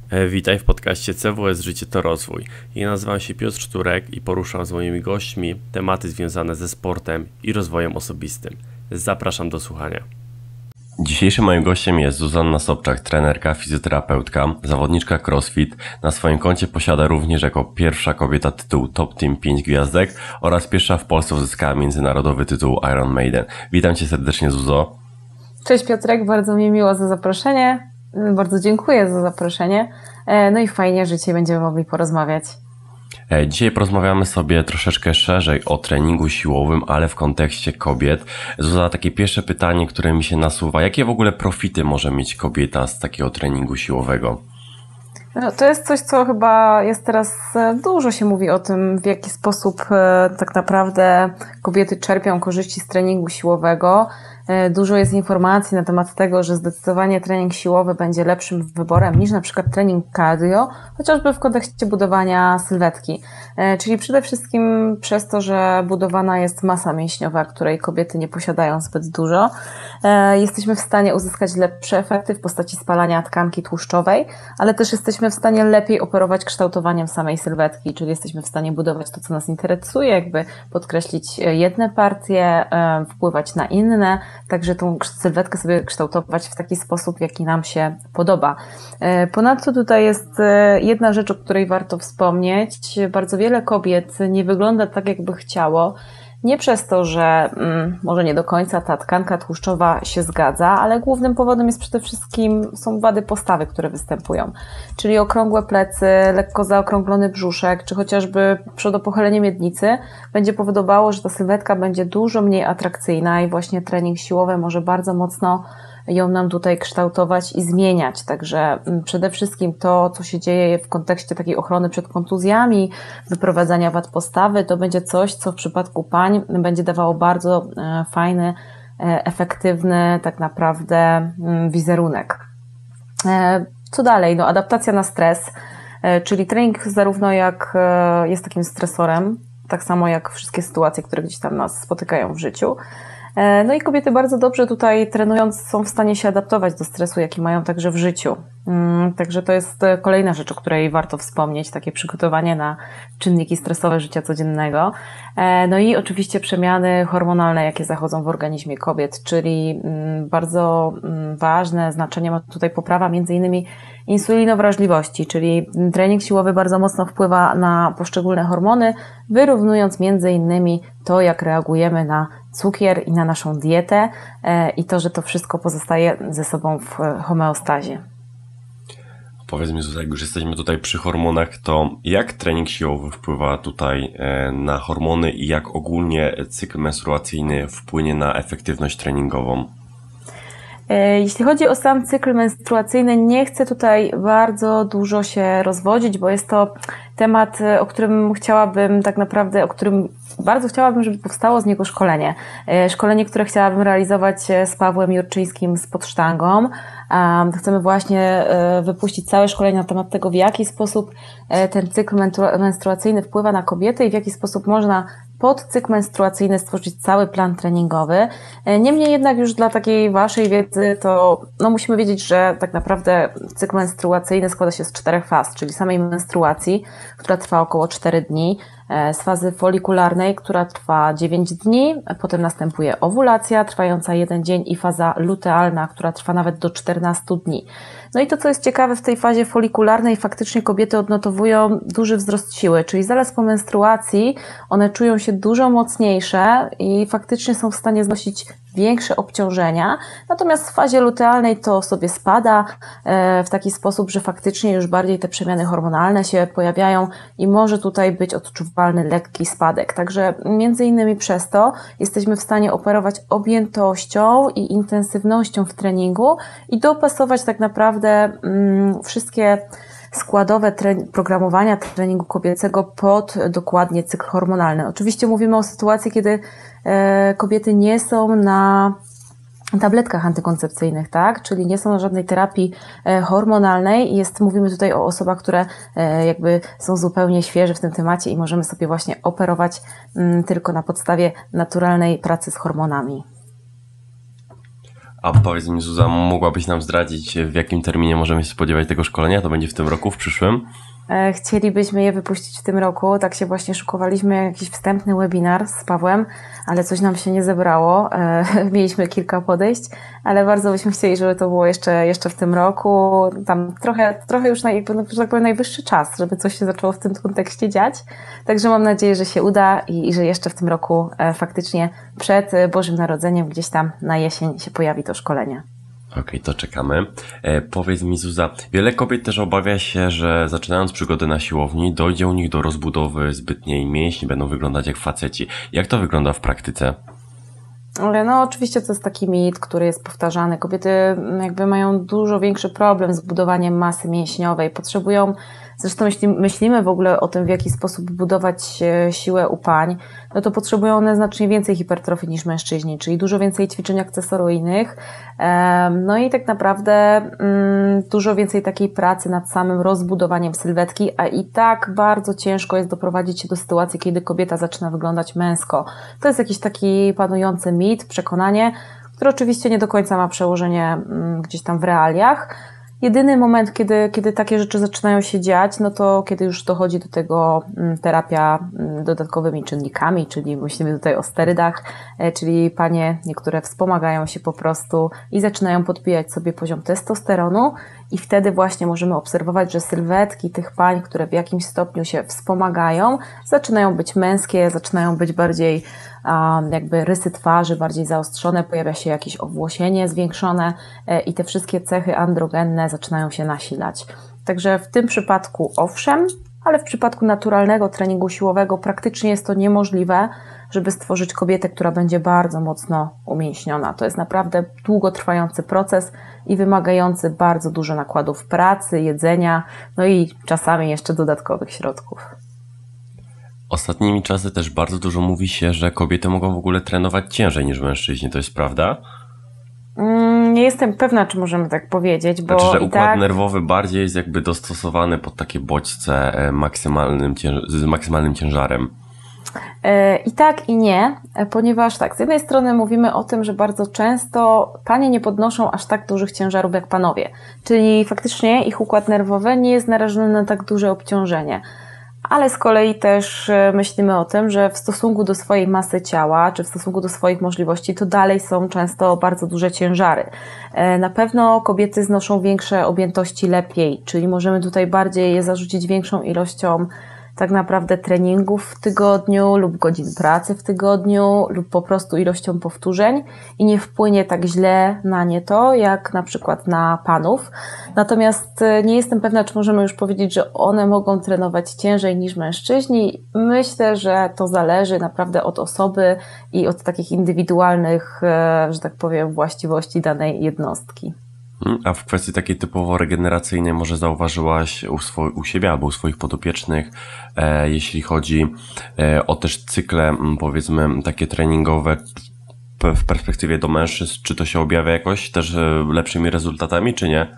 Witaj w podcaście CWS Życie to Rozwój. Ja nazywam się Piotr Szturek i poruszam z moimi gośćmi tematy związane ze sportem i rozwojem osobistym. Zapraszam do słuchania. Dzisiejszym moim gościem jest Zuzanna Sobczak, trenerka, fizjoterapeutka, zawodniczka CrossFit. Na swoim koncie posiada również jako pierwsza kobieta tytuł Top Team 5 gwiazdek oraz pierwsza w Polsce uzyskała międzynarodowy tytuł Iron Maiden. Witam Cię serdecznie, Zuzo. Cześć Piotrek, bardzo mi miło za zaproszenie. Bardzo dziękuję za zaproszenie. No i fajnie, że dzisiaj będziemy mogli porozmawiać. Dzisiaj porozmawiamy sobie troszeczkę szerzej o treningu siłowym, ale w kontekście kobiet. Zuza, takie pierwsze pytanie, które mi się nasuwa. Jakie w ogóle profity może mieć kobieta z takiego treningu siłowego? No, to jest coś, co chyba jest teraz, dużo się mówi o tym, w jaki sposób tak naprawdę kobiety czerpią korzyści z treningu siłowego. Dużo jest informacji na temat tego, że zdecydowanie trening siłowy będzie lepszym wyborem niż na przykład trening cardio, chociażby w kontekście budowania sylwetki. Czyli przede wszystkim przez to, że budowana jest masa mięśniowa, której kobiety nie posiadają zbyt dużo, jesteśmy w stanie uzyskać lepsze efekty w postaci spalania tkanki tłuszczowej, ale też jesteśmy w stanie lepiej operować kształtowaniem samej sylwetki, czyli jesteśmy w stanie budować to, co nas interesuje, jakby podkreślić jedne partie, wpływać na inne, także tą sylwetkę sobie kształtować w taki sposób, jaki nam się podoba. Ponadto tutaj jest jedna rzecz, o której warto wspomnieć. Bardzo wiele kobiet nie wygląda tak, jakby chciało. Nie przez to, że może nie do końca ta tkanka tłuszczowa się zgadza, ale głównym powodem jest przede wszystkim są wady postawy, które występują. Czyli okrągłe plecy, lekko zaokrąglony brzuszek, czy chociażby przodopochylenie miednicy będzie powodowało, że ta sylwetka będzie dużo mniej atrakcyjna i właśnie trening siłowy może bardzo mocno ją nam tutaj kształtować i zmieniać. Także przede wszystkim to, co się dzieje w kontekście takiej ochrony przed kontuzjami, wyprowadzania wad postawy, to będzie coś, co w przypadku pań będzie dawało bardzo fajny, efektywny tak naprawdę wizerunek. Co dalej? No, adaptacja na stres, czyli trening zarówno jak jest takim stresorem, tak samo jak wszystkie sytuacje, które gdzieś tam nas spotykają w życiu. No i kobiety bardzo dobrze tutaj trenując są w stanie się adaptować do stresu, jaki mają także w życiu. Także to jest kolejna rzecz, o której warto wspomnieć, takie przygotowanie na czynniki stresowe życia codziennego. No i oczywiście przemiany hormonalne, jakie zachodzą w organizmie kobiet, czyli bardzo ważne znaczenie ma tutaj poprawa między innymi insulinowrażliwości, czyli trening siłowy bardzo mocno wpływa na poszczególne hormony, wyrównując między innymi to, jak reagujemy na cukier i na naszą dietę i to, że to wszystko pozostaje ze sobą w homeostazie. Powiedz mi, jak już jesteśmy tutaj przy hormonach, to jak trening siłowy wpływa tutaj na hormony i jak ogólnie cykl menstruacyjny wpłynie na efektywność treningową? Jeśli chodzi o sam cykl menstruacyjny, nie chcę tutaj bardzo dużo się rozwodzić, bo jest to temat, o którym bardzo chciałabym, żeby powstało z niego szkolenie. Szkolenie, które chciałabym realizować z Pawłem Jurczyńskim z Pod Sztangą. Chcemy właśnie wypuścić całe szkolenie na temat tego, w jaki sposób ten cykl menstruacyjny wpływa na kobiety i w jaki sposób można pod cykl menstruacyjny stworzyć cały plan treningowy. Niemniej jednak już dla takiej waszej wiedzy to musimy wiedzieć, że tak naprawdę cykl menstruacyjny składa się z 4 faz, czyli samej menstruacji, która trwa około 4 dni, z fazy folikularnej, która trwa 9 dni, potem następuje owulacja trwająca 1 dzień i faza lutealna, która trwa nawet do 14 dni. No i to, co jest ciekawe, w tej fazie folikularnej faktycznie kobiety odnotowują duży wzrost siły, czyli zaraz po menstruacji one czują się dużo mocniejsze i faktycznie są w stanie znosić większe obciążenia, natomiast w fazie lutealnej to sobie spada w taki sposób, że faktycznie już bardziej te przemiany hormonalne się pojawiają i może tutaj być odczuwalny lekki spadek. Także między innymi przez to jesteśmy w stanie operować objętością i intensywnością w treningu i dopasować tak naprawdę wszystkie składowe programowania treningu kobiecego pod dokładnie cykl hormonalny. Oczywiście mówimy o sytuacji, kiedy kobiety nie są na tabletkach antykoncepcyjnych, tak? Czyli nie są na żadnej terapii hormonalnej. Mówimy tutaj o osobach, które jakby są zupełnie świeże w tym temacie i możemy sobie właśnie operować tylko na podstawie naturalnej pracy z hormonami. A powiedz mi, Zuza, mogłabyś nam zdradzić, w jakim terminie możemy się spodziewać tego szkolenia? To będzie w tym roku, w przyszłym? Chcielibyśmy je wypuścić w tym roku. Tak się właśnie szykowaliśmy, jakiś wstępny webinar z Pawłem, ale coś nam się nie zebrało. Mieliśmy kilka podejść, ale bardzo byśmy chcieli, żeby to było jeszcze w tym roku. Tam trochę już, że tak powiem, najwyższy czas, żeby coś się zaczęło w tym kontekście dziać. Także mam nadzieję, że się uda i że jeszcze w tym roku faktycznie przed Bożym Narodzeniem gdzieś tam na jesień się pojawi to szkolenie. Okej, to czekamy. Powiedz mi, Zuza, wiele kobiet też obawia się, że zaczynając przygodę na siłowni, dojdzie u nich do rozbudowy zbytniej mięśni, będą wyglądać jak faceci. Jak to wygląda w praktyce? Ale no oczywiście to jest taki mit, który jest powtarzany. Kobiety jakby mają dużo większy problem z budowaniem masy mięśniowej. Potrzebują, zresztą jeśli myślimy w ogóle o tym, w jaki sposób budować siłę u pań, no to potrzebują one znacznie więcej hipertrofii niż mężczyźni, czyli dużo więcej ćwiczeń akcesoryjnych. No i tak naprawdę dużo więcej takiej pracy nad samym rozbudowaniem sylwetki, a i tak bardzo ciężko jest doprowadzić się do sytuacji, kiedy kobieta zaczyna wyglądać męsko. To jest jakiś taki panujący mit, przekonanie, które oczywiście nie do końca ma przełożenie gdzieś tam w realiach. Jedyny moment, kiedy takie rzeczy zaczynają się dziać, no to kiedy już dochodzi do tego terapia dodatkowymi czynnikami, czyli myślimy tutaj o sterydach, czyli panie niektóre wspomagają się po prostu i zaczynają podbijać sobie poziom testosteronu i wtedy właśnie możemy obserwować, że sylwetki tych pań, które w jakimś stopniu się wspomagają, zaczynają być męskie, zaczynają być bardziej jakby rysy twarzy bardziej zaostrzone, pojawia się jakieś owłosienie zwiększone i te wszystkie cechy androgenne zaczynają się nasilać. Także w tym przypadku owszem, ale w przypadku naturalnego treningu siłowego praktycznie jest to niemożliwe, żeby stworzyć kobietę, która będzie bardzo mocno umięśniona. To jest naprawdę długotrwający proces i wymagający bardzo dużo nakładów pracy, jedzenia, no i czasami jeszcze dodatkowych środków. Ostatnimi czasy też bardzo dużo mówi się, że kobiety mogą w ogóle trenować ciężej niż mężczyźni. To jest prawda? Nie jestem pewna, czy możemy tak powiedzieć, bo znaczy, że układ tak nerwowy bardziej jest jakby dostosowany pod takie bodźce z maksymalnym ciężarem. I tak, i nie, ponieważ tak, z jednej strony mówimy o tym, że bardzo często panie nie podnoszą aż tak dużych ciężarów jak panowie, czyli faktycznie ich układ nerwowy nie jest narażony na tak duże obciążenie. Ale z kolei też myślimy o tym, że w stosunku do swojej masy ciała, czy w stosunku do swoich możliwości, to dalej są często bardzo duże ciężary. Na pewno kobiety znoszą większe objętości lepiej, czyli możemy tutaj bardziej je zarzucić większą ilością tak naprawdę treningów w tygodniu lub godzin pracy w tygodniu lub po prostu ilością powtórzeń i nie wpłynie tak źle na nie to, jak na przykład na panów. Natomiast nie jestem pewna, czy możemy już powiedzieć, że one mogą trenować ciężej niż mężczyźni. Myślę, że to zależy naprawdę od osoby i od takich indywidualnych, że tak powiem, właściwości danej jednostki. A w kwestii takiej typowo regeneracyjnej może zauważyłaś u siebie albo u swoich podopiecznych, jeśli chodzi o też cykle, powiedzmy, takie treningowe w perspektywie do mężczyzn, czy to się objawia jakoś też lepszymi rezultatami, czy nie?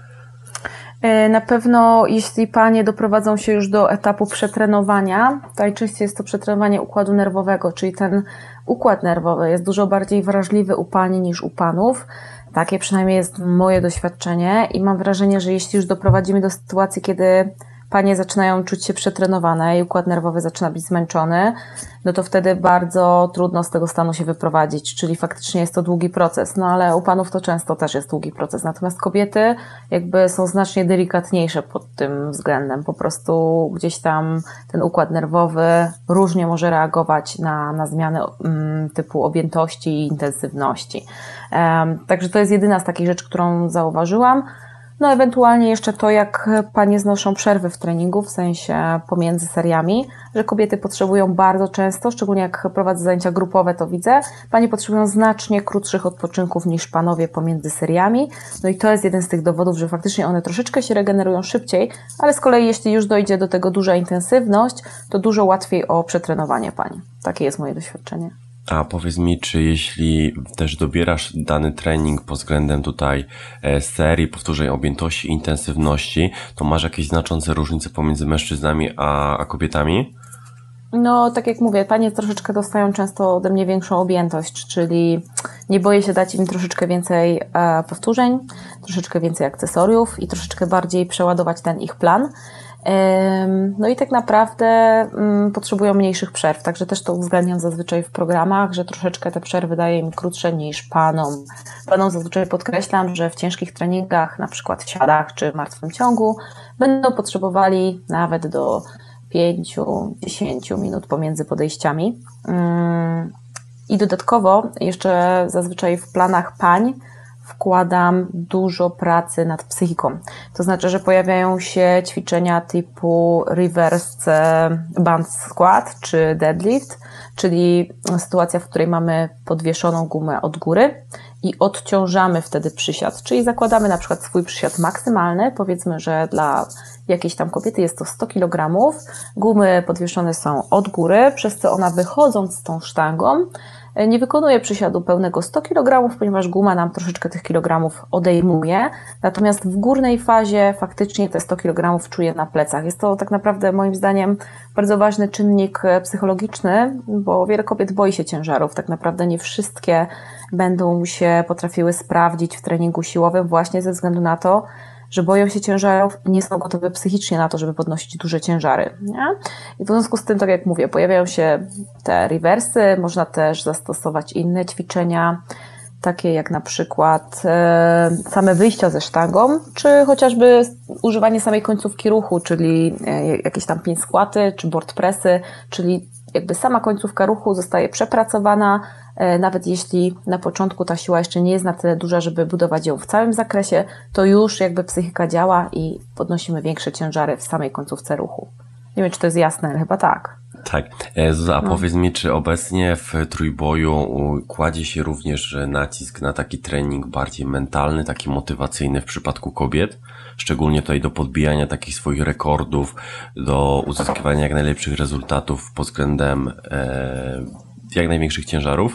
Na pewno jeśli panie doprowadzą się już do etapu przetrenowania, to najczęściej jest to przetrenowanie układu nerwowego, czyli ten układ nerwowy jest dużo bardziej wrażliwy u pań niż u panów. Takie przynajmniej jest moje doświadczenie i mam wrażenie, że jeśli już doprowadzimy do sytuacji, kiedy panie zaczynają czuć się przetrenowane i układ nerwowy zaczyna być zmęczony, no to wtedy bardzo trudno z tego stanu się wyprowadzić, czyli faktycznie jest to długi proces, no ale u panów to często też jest długi proces, natomiast kobiety jakby są znacznie delikatniejsze pod tym względem, po prostu gdzieś tam ten układ nerwowy różnie może reagować na zmiany typu objętości i intensywności. Także to jest jedyna z takich rzeczy, którą zauważyłam. No ewentualnie jeszcze to, jak panie znoszą przerwy w treningu, w sensie pomiędzy seriami, że kobiety potrzebują bardzo często, szczególnie jak prowadzę zajęcia grupowe, to widzę, panie potrzebują znacznie krótszych odpoczynków niż panowie pomiędzy seriami. No i to jest jeden z tych dowodów, że faktycznie one troszeczkę się regenerują szybciej, ale z kolei jeśli już dojdzie do tego duża intensywność, to dużo łatwiej o przetrenowanie pań. Takie jest moje doświadczenie. A powiedz mi, czy jeśli też dobierasz dany trening pod względem tutaj serii, powtórzeń, objętości, intensywności, to masz jakieś znaczące różnice pomiędzy mężczyznami a kobietami? No, tak jak mówię, panie troszeczkę dostają często ode mnie większą objętość, czyli nie boję się dać im troszeczkę więcej powtórzeń, troszeczkę więcej akcesoriów i troszeczkę bardziej przeładować ten ich plan. No i tak naprawdę potrzebują mniejszych przerw, także też to uwzględniam zazwyczaj w programach, że troszeczkę te przerwy daję im krótsze niż panom. Panom zazwyczaj podkreślam, że w ciężkich treningach, na przykład w siadach czy martwym ciągu, będą potrzebowali nawet do 5-10 minut pomiędzy podejściami. I dodatkowo jeszcze zazwyczaj w planach pań wkładam dużo pracy nad psychiką. To znaczy, że pojawiają się ćwiczenia typu reverse band squat czy deadlift, czyli sytuacja, w której mamy podwieszoną gumę od góry i odciążamy wtedy przysiad, czyli zakładamy na przykład swój przysiad maksymalny, powiedzmy, że dla jakiejś tam kobiety jest to 100 kg, gumy podwieszone są od góry, przez co ona wychodząc z tą sztangą nie wykonuje przysiadu pełnego 100 kg, ponieważ guma nam troszeczkę tych kilogramów odejmuje, natomiast w górnej fazie faktycznie te 100 kg czuje na plecach. Jest to tak naprawdę moim zdaniem bardzo ważny czynnik psychologiczny, bo wiele kobiet boi się ciężarów. Tak naprawdę nie wszystkie będą się potrafiły sprawdzić w treningu siłowym właśnie ze względu na to, że boją się ciężarów i nie są gotowe psychicznie na to, żeby podnosić duże ciężary. Nie? I w związku z tym, tak jak mówię, pojawiają się te rewersy, można też zastosować inne ćwiczenia, takie jak na przykład same wyjścia ze sztangą, czy chociażby używanie samej końcówki ruchu, czyli jakieś tam pin squaty, czy board pressy, czyli jakby sama końcówka ruchu zostaje przepracowana, nawet jeśli na początku ta siła jeszcze nie jest na tyle duża, żeby budować ją w całym zakresie, to już jakby psychika działa i podnosimy większe ciężary w samej końcówce ruchu. Nie wiem, czy to jest jasne, ale chyba tak. Tak. Zuza, powiedz mi, czy obecnie w trójboju kładzie się również nacisk na taki trening bardziej mentalny, taki motywacyjny w przypadku kobiet? Szczególnie tutaj do podbijania takich swoich rekordów, do uzyskiwania jak najlepszych rezultatów pod względem jak największych ciężarów?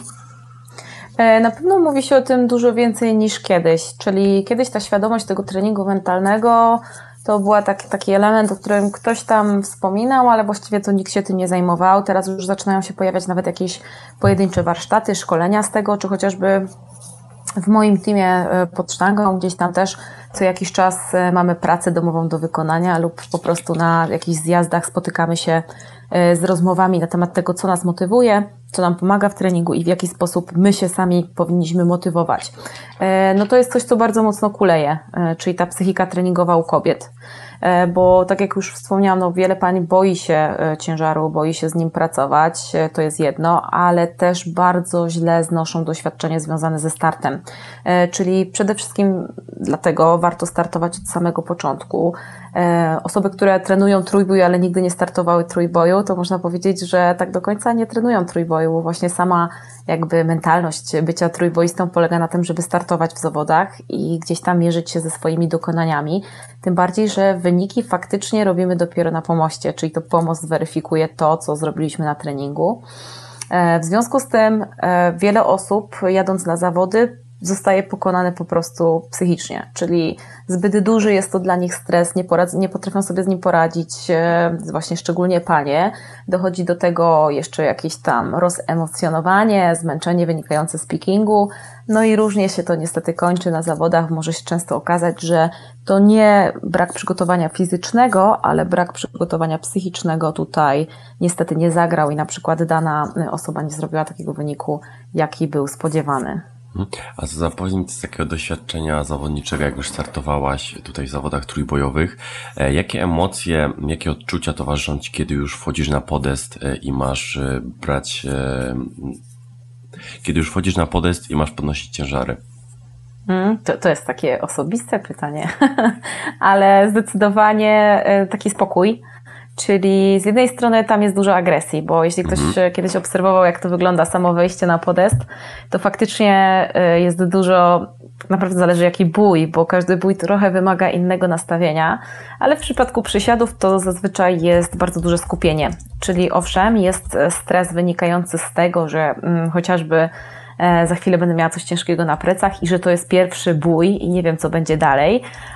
Na pewno mówi się o tym dużo więcej niż kiedyś, czyli kiedyś ta świadomość tego treningu mentalnego to była taki element, o którym ktoś tam wspominał, ale właściwie to nikt się tym nie zajmował. Teraz już zaczynają się pojawiać nawet jakieś pojedyncze warsztaty, szkolenia z tego, czy chociażby w moim teamie pod sztangą gdzieś tam też co jakiś czas mamy pracę domową do wykonania lub po prostu na jakichś zjazdach spotykamy się z rozmowami na temat tego, co nas motywuje, co nam pomaga w treningu i w jaki sposób my się sami powinniśmy motywować. No to jest coś, co bardzo mocno kuleje, czyli ta psychika treningowa u kobiet. Bo tak jak już wspomniałam, no wiele pań boi się ciężaru, boi się z nim pracować, to jest jedno, ale też bardzo źle znoszą doświadczenie związane ze startem. Czyli przede wszystkim dlatego warto startować od samego początku. Osoby, które trenują trójbój, ale nigdy nie startowały trójboju, to można powiedzieć, że tak do końca nie trenują trójboju, bo właśnie sama jakby mentalność bycia trójboistą polega na tym, żeby startować w zawodach i gdzieś tam mierzyć się ze swoimi dokonaniami. Tym bardziej, że wyniki faktycznie robimy dopiero na pomoście, czyli to pomost weryfikuje to, co zrobiliśmy na treningu. W związku z tym wiele osób jadąc na zawody zostaje pokonane po prostu psychicznie, czyli zbyt duży jest to dla nich stres, nie potrafią sobie z nim poradzić, właśnie szczególnie panie. Dochodzi do tego jeszcze jakieś tam rozemocjonowanie, zmęczenie wynikające z pickingu, no i różnie się to niestety kończy na zawodach. Może się często okazać, że to nie brak przygotowania fizycznego, ale brak przygotowania psychicznego tutaj niestety nie zagrał i na przykład dana osoba nie zrobiła takiego wyniku, jaki był spodziewany. A co zapowiedz z takiego doświadczenia zawodniczego, jak już startowałaś tutaj w zawodach trójbojowych, jakie emocje, jakie odczucia towarzyszą Ci, kiedy już wchodzisz na podest i masz podnosić ciężary? To jest takie osobiste pytanie, ale zdecydowanie taki spokój. Czyli z jednej strony tam jest dużo agresji, bo jeśli ktoś kiedyś obserwował, jak to wygląda samo wejście na podest, to faktycznie jest dużo, naprawdę zależy jaki bój, bo każdy bój trochę wymaga innego nastawienia, ale w przypadku przysiadów to zazwyczaj jest bardzo duże skupienie. Czyli owszem, jest stres wynikający z tego, że chociażby za chwilę będę miała coś ciężkiego na plecach i że to jest pierwszy bój i nie wiem, co będzie dalej,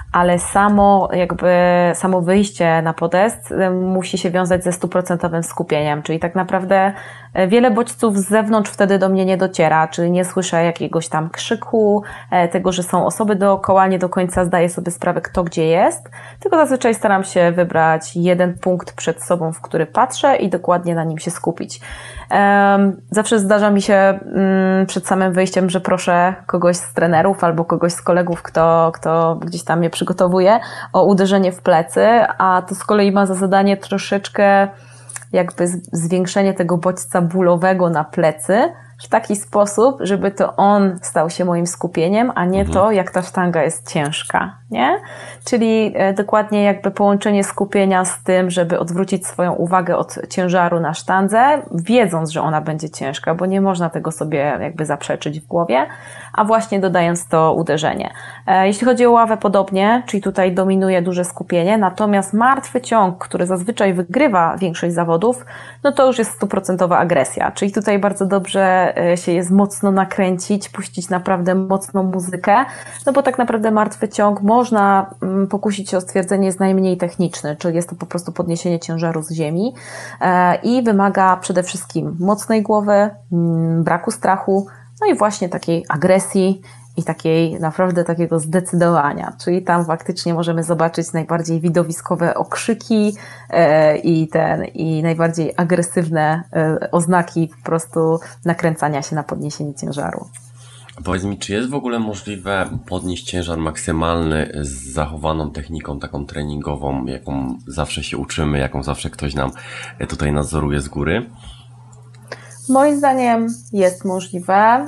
ale samo wyjście na podest musi się wiązać ze 100% skupieniem, czyli tak naprawdę wiele bodźców z zewnątrz wtedy do mnie nie dociera, czyli nie słyszę jakiegoś tam krzyku, tego, że są osoby dookoła, nie do końca zdaję sobie sprawę, kto gdzie jest, tylko zazwyczaj staram się wybrać jeden punkt przed sobą, w który patrzę i dokładnie na nim się skupić. Zawsze zdarza mi się przed samym wyjściem, że proszę kogoś z trenerów albo kogoś z kolegów, kto gdzieś tam mnie przygotowuje, o uderzenie w plecy, a to z kolei ma za zadanie troszeczkę jakby zwiększenie tego bodźca bólowego na plecy w taki sposób, żeby to on stał się moim skupieniem, a nie to, jak ta sztanga jest ciężka, nie? Czyli dokładnie jakby połączenie skupienia z tym, żeby odwrócić swoją uwagę od ciężaru na sztandze, wiedząc, że ona będzie ciężka, bo nie można tego sobie jakby zaprzeczyć w głowie, a właśnie dodając to uderzenie. Jeśli chodzi o ławę podobnie, czyli tutaj dominuje duże skupienie, natomiast martwy ciąg, który zazwyczaj wygrywa większość zawodów, no to już jest 100% agresja, czyli tutaj bardzo dobrze się jest mocno nakręcić, puścić naprawdę mocną muzykę, no bo tak naprawdę martwy ciąg można pokusić się o stwierdzenie jest najmniej techniczny, czyli jest to po prostu podniesienie ciężaru z ziemi i wymaga przede wszystkim mocnej głowy, braku strachu, no i właśnie takiej agresji i naprawdę takiego zdecydowania, czyli tam faktycznie możemy zobaczyć najbardziej widowiskowe okrzyki i najbardziej agresywne oznaki po prostu nakręcania się na podniesienie ciężaru. Powiedz mi, czy jest w ogóle możliwe podnieść ciężar maksymalny z zachowaną techniką taką treningową, jaką zawsze się uczymy, jaką zawsze ktoś nam tutaj nadzoruje z góry? Moim zdaniem jest możliwe,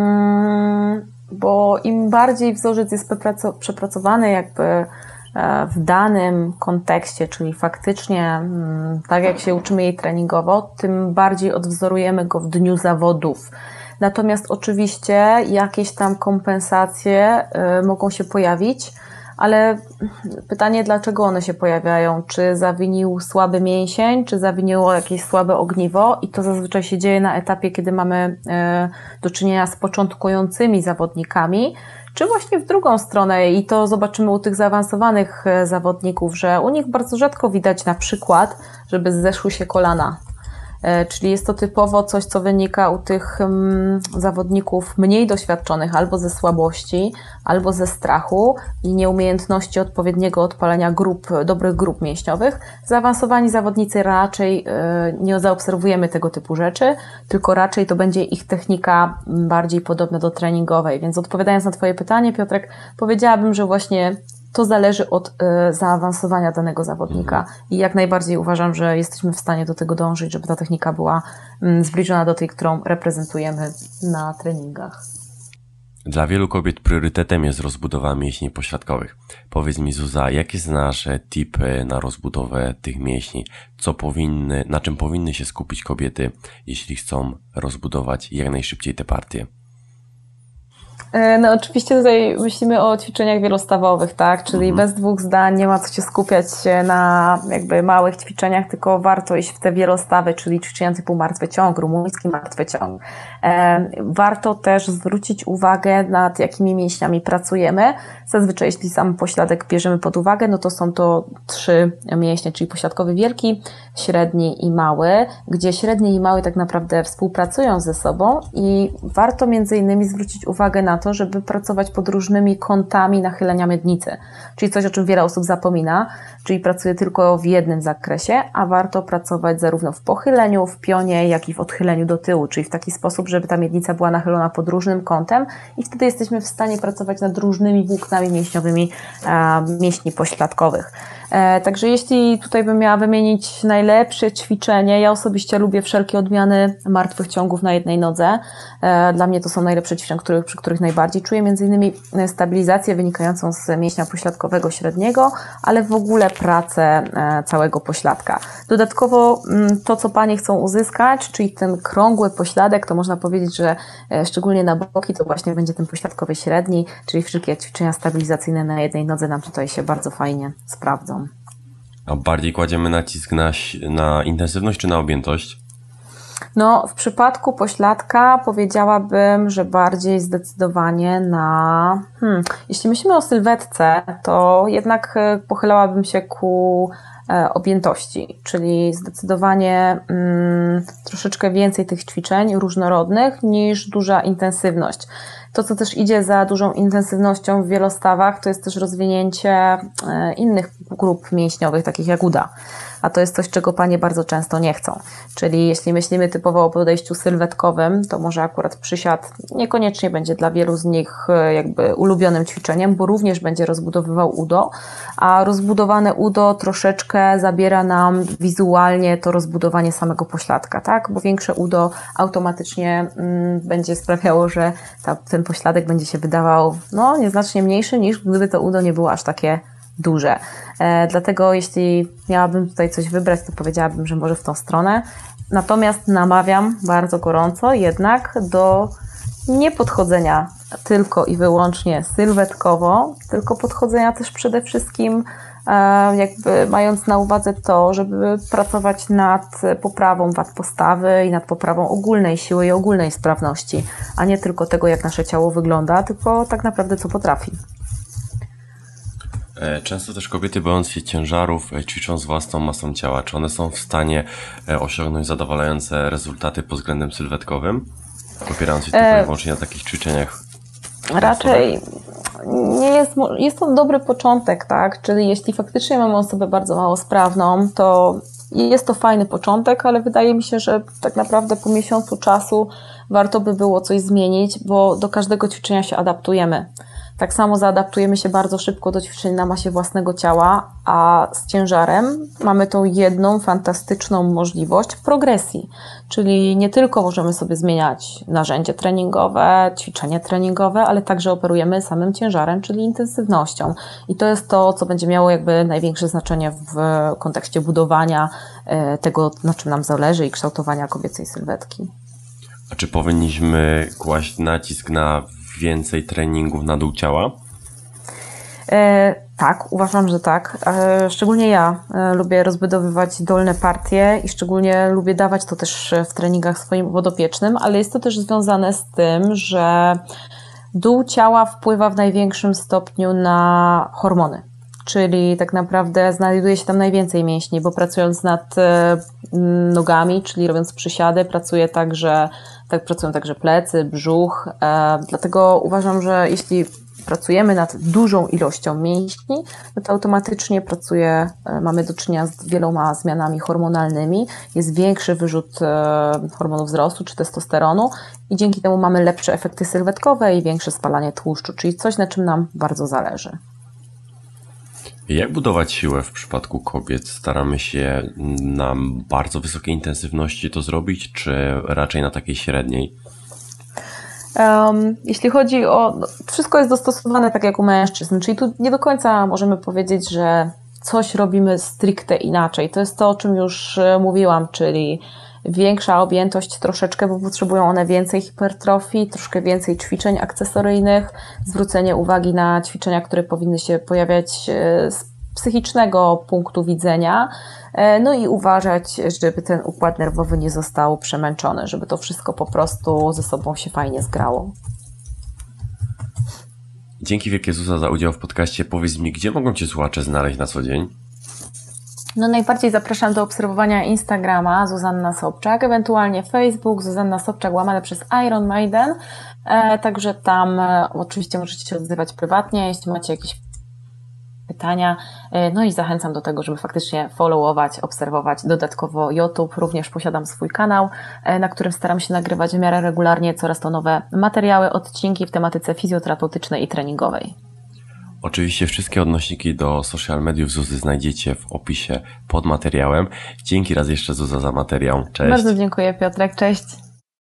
bo im bardziej wzorzec jest przepracowany jakby w danym kontekście, czyli faktycznie tak jak się uczymy jej treningowo, tym bardziej odwzorujemy go w dniu zawodów. Natomiast oczywiście jakieś tam kompensacje mogą się pojawić, ale pytanie, dlaczego one się pojawiają? Czy zawinił słaby mięsień, czy zawiniło jakieś słabe ogniwo? I to zazwyczaj się dzieje na etapie, kiedy mamy do czynienia z początkującymi zawodnikami, czy właśnie w drugą stronę. I to zobaczymy u tych zaawansowanych zawodników, że u nich bardzo rzadko widać na przykład, żeby zeszły się kolana. Czyli jest to typowo coś, co wynika u tych zawodników mniej doświadczonych albo ze słabości, albo ze strachu i nieumiejętności odpowiedniego odpalenia dobrych grup mięśniowych. Zaawansowani zawodnicy raczej nie zaobserwujemy tego typu rzeczy, tylko raczej to będzie ich technika bardziej podobna do treningowej. Więc odpowiadając na Twoje pytanie, Piotrek, powiedziałabym, że właśnie to zależy od zaawansowania danego zawodnika i jak najbardziej uważam, że jesteśmy w stanie do tego dążyć, żeby ta technika była zbliżona do tej, którą reprezentujemy na treningach. Dla wielu kobiet priorytetem jest rozbudowa mięśni pośladkowych. Powiedz mi, Zuza, jakie znasz tipy na rozbudowę tych mięśni? Na czym powinny się skupić kobiety, jeśli chcą rozbudować jak najszybciej te partie? No oczywiście tutaj myślimy o ćwiczeniach wielostawowych, tak? Czyli bez dwóch zdań nie ma co się skupiać na jakby małych ćwiczeniach, tylko warto iść w te wielostawy, czyli ćwiczenia typu martwy ciąg, rumuński martwy ciąg. Warto też zwrócić uwagę, nad jakimi mięśniami pracujemy. Zazwyczaj jeśli sam pośladek bierzemy pod uwagę, no to są to 3 mięśnie, czyli pośladkowy wielki, średni i mały, gdzie średni i mały tak naprawdę współpracują ze sobą i warto między innymi zwrócić uwagę na to, żeby pracować pod różnymi kątami nachylenia miednicy, czyli coś, o czym wiele osób zapomina, czyli pracuje tylko w jednym zakresie, a warto pracować zarówno w pochyleniu, w pionie, jak i w odchyleniu do tyłu, czyli w taki sposób, żeby ta miednica była nachylona pod różnym kątem i wtedy jesteśmy w stanie pracować nad różnymi włóknami mięśniowymi mięśni pośladkowych. Także jeśli tutaj bym miała wymienić najlepsze ćwiczenie, ja osobiście lubię wszelkie odmiany martwych ciągów na jednej nodze. Dla mnie to są najlepsze ćwiczenia, przy których najbardziej czuję, między innymi stabilizację wynikającą z mięśnia pośladkowego średniego, ale w ogóle pracę całego pośladka. Dodatkowo to, co panie chcą uzyskać, czyli ten krągły pośladek, to można powiedzieć, że szczególnie na boki to właśnie będzie ten pośladkowy średni, czyli wszelkie ćwiczenia stabilizacyjne na jednej nodze nam tutaj się bardzo fajnie sprawdzą. A bardziej kładziemy nacisk na intensywność czy na objętość? No, w przypadku pośladka powiedziałabym, że bardziej zdecydowanie na... Jeśli myślimy o sylwetce, to jednak pochylałabym się ku objętości, czyli zdecydowanie troszeczkę więcej tych ćwiczeń różnorodnych niż duża intensywność. To, co też idzie za dużą intensywnością w wielostawach, to jest też rozwinięcie innych grup mięśniowych, takich jak uda. A to jest coś, czego panie bardzo często nie chcą. Czyli jeśli myślimy typowo o podejściu sylwetkowym, to może akurat przysiad niekoniecznie będzie dla wielu z nich jakby ulubionym ćwiczeniem, bo również będzie rozbudowywał udo, a rozbudowane udo troszeczkę zabiera nam wizualnie to rozbudowanie samego pośladka, tak? Bo większe udo automatycznie będzie sprawiało, że ten pośladek będzie się wydawał nieznacznie mniejszy niż gdyby to udo nie było aż takie duże. Dlatego jeśli miałabym tutaj coś wybrać, to powiedziałabym, że może w tą stronę. Natomiast namawiam bardzo gorąco jednak do nie podchodzenia tylko i wyłącznie sylwetkowo, tylko podchodzenia też przede wszystkim jakby mając na uwadze to, żeby pracować nad poprawą wad postawy i nad poprawą ogólnej siły i ogólnej sprawności, a nie tylko tego, jak nasze ciało wygląda, tylko tak naprawdę co potrafi. Często też kobiety bojąc się ciężarów ćwiczą z własną masą ciała. Czy one są w stanie osiągnąć zadowalające rezultaty pod względem sylwetkowym, opierając się tylko i wyłącznie na takich ćwiczeniach? Raczej nie jest to dobry początek, tak? Czyli jeśli faktycznie mamy osobę bardzo mało sprawną, to jest to fajny początek, ale wydaje mi się, że tak naprawdę po miesiącu czasu warto by było coś zmienić, bo do każdego ćwiczenia się adaptujemy. Tak samo zaadaptujemy się bardzo szybko do ćwiczeń na masie własnego ciała, a z ciężarem mamy tą jedną fantastyczną możliwość progresji. Czyli nie tylko możemy sobie zmieniać narzędzie treningowe, ćwiczenie treningowe, ale także operujemy samym ciężarem, czyli intensywnością. I to jest to, co będzie miało jakby największe znaczenie w kontekście budowania tego, na czym nam zależy i kształtowania kobiecej sylwetki. A czy powinniśmy kłaść nacisk na więcej treningów na dół ciała? Tak, uważam, że tak. Szczególnie ja lubię rozbudowywać dolne partie i szczególnie lubię dawać to też w treningach swoim podopiecznym, ale jest to też związane z tym, że dół ciała wpływa w największym stopniu na hormony. Czyli tak naprawdę znajduje się tam najwięcej mięśni, bo pracując nad nogami, czyli robiąc przysiady, pracują także plecy, brzuch. Dlatego uważam, że jeśli pracujemy nad dużą ilością mięśni, no to automatycznie mamy do czynienia z wieloma zmianami hormonalnymi, jest większy wyrzut hormonu wzrostu czy testosteronu i dzięki temu mamy lepsze efekty sylwetkowe i większe spalanie tłuszczu, czyli coś, na czym nam bardzo zależy. Jak budować siłę w przypadku kobiet? Staramy się na bardzo wysokiej intensywności to zrobić, czy raczej na takiej średniej? Jeśli chodzi o... Wszystko jest dostosowane tak jak u mężczyzn, czyli tu nie do końca możemy powiedzieć, że coś robimy stricte inaczej. To jest to, o czym już mówiłam, czyli większa objętość troszeczkę, bo potrzebują one więcej hipertrofii, troszkę więcej ćwiczeń akcesoryjnych, zwrócenie uwagi na ćwiczenia, które powinny się pojawiać z psychicznego punktu widzenia, no i uważać, żeby ten układ nerwowy nie został przemęczony, żeby to wszystko po prostu ze sobą się fajnie zgrało. Dzięki wielkie, Zuza, za udział w podcaście. Powiedz mi, gdzie mogą Cię słuchacze znaleźć na co dzień? No najbardziej zapraszam do obserwowania Instagrama Zuzanna Sobczak, ewentualnie Facebook Zuzanna Sobczak łamane przez Iron Maiden. Także tam oczywiście możecie się odzywać prywatnie, jeśli macie jakieś pytania. No i zachęcam do tego, żeby faktycznie followować, obserwować. Dodatkowo YouTube, również posiadam swój kanał, na którym staram się nagrywać w miarę regularnie coraz to nowe materiały, odcinki w tematyce fizjoterapeutycznej i treningowej. Oczywiście wszystkie odnośniki do social mediów Zuzy znajdziecie w opisie pod materiałem. Dzięki raz jeszcze, Zuza, za materiał. Cześć. Bardzo dziękuję, Piotrek. Cześć.